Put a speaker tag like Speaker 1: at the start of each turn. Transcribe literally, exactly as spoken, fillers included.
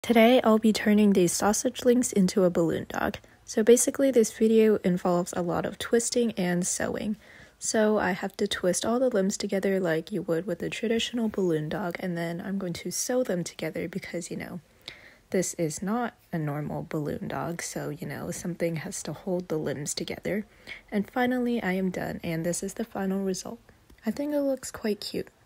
Speaker 1: Today, I'll be turning these sausage links into a balloon dog. So basically, this video involves a lot of twisting and sewing. So I have to twist all the limbs together like you would with a traditional balloon dog, and then I'm going to sew them together because, you know, this is not a normal balloon dog, so, you know, something has to hold the limbs together. And finally, I am done, and this is the final result. I think it looks quite cute.